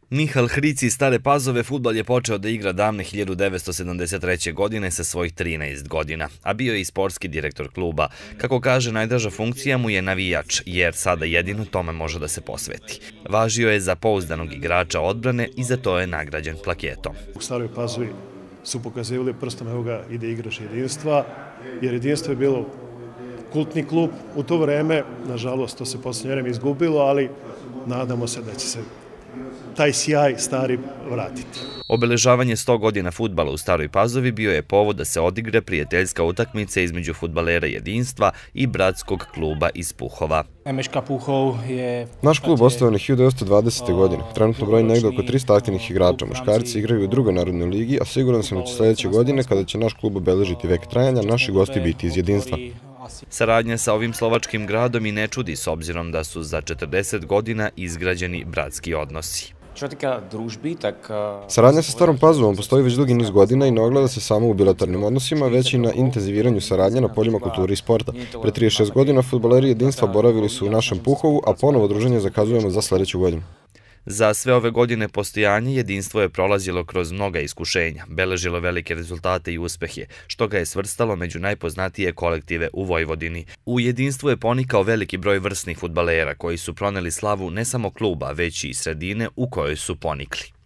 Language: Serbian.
Mihal Hric iz Stare Pazove fudbal je počeo da igra davne 1973. godine sa svojih 13 godina, a bio je i sportski direktor kluba. Kako kaže, najdraža funkcija mu je navijač, jer sada jedino tome može da se posveti. Važio je za pouzdanog igrača odbrane i za to je nagrađen plaketom. U Staroj Pazovi su pokazivali prstom, evo ga, ide igrač Jedinstva, jer Jedinstvo je bilo kultni klub u to vreme. Nažalost, to se posljednje vreme izgubilo, ali nadamo se da će se taj sjaj stari vratiti. Obeležavanje 100 godina fudbala u Staroj Pazovi bio je povod da se odigra prijateljska utakmica između fudbalera Jedinstva i bratskog kluba iz Puhova. Naš klub osnovan je 1920. godine. Trenutno broji negdje oko 300 aktivnih igrača. Muškarci igraju u drugoj narodnoj ligi, a siguran sam da će sljedeće godine, kada će naš klub obeležiti vek trajanja, naši gosti biti iz Jedinstva. Saradnja sa ovim slovačkim gradom i ne čudi, s obzirom da su za 40 godina izgrađeni bratski odnosi. Saradnja sa Starom Pazovom postoji već dugi niz godina i ne ogleda se samo u bilateralnim odnosima, već i na intenziviranju saradnje na poljima kulture i sporta. Pre 36 godina fudbaleri Jedinstva boravili su u našem Puhovu, a ponovo druženje zakazujemo za sljedeću godinu. Za sve ove godine postojanja Jedinstvo je prolazilo kroz mnoga iskušenja, beležilo velike rezultate i uspehe, što ga je svrstalo među najpoznatije kolektive u Vojvodini. U Jedinstvu je ponikao veliki broj vrsnih fudbalera koji su proneli slavu ne samo kluba, već i sredine u kojoj su ponikli.